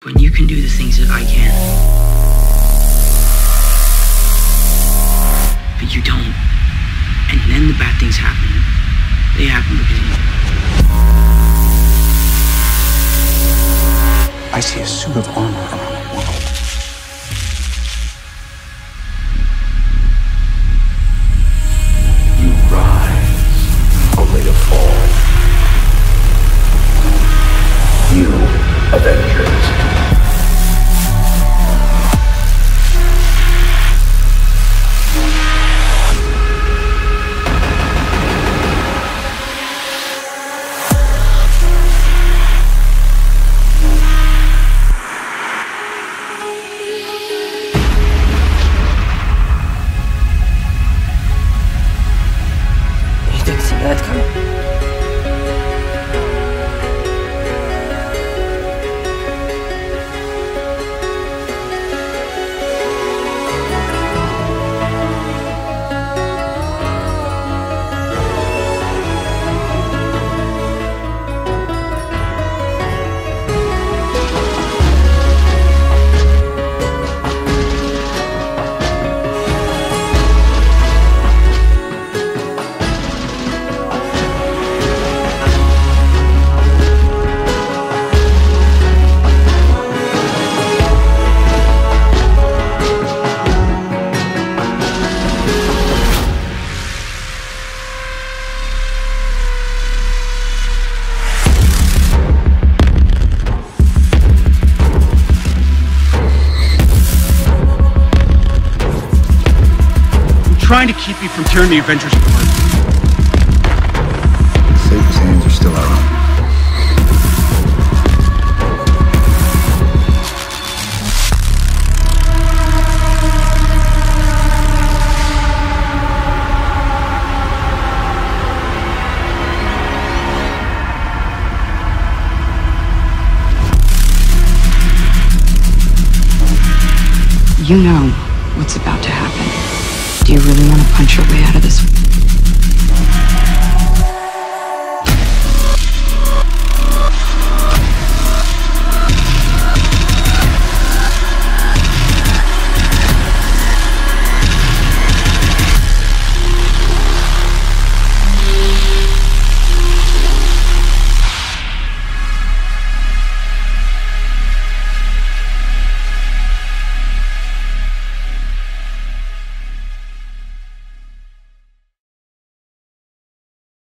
when you can do the things that I can. But you don't. And then the bad things happen. They happen because of you. I see a suit of armor around the world. You rise, only to fall. You, Avengers. You didn't see that coming. Trying to keep you from tearing the Avengers apart. Satan's hands are still our own. You know what's about to happen. Do you really want to punch your way out of this?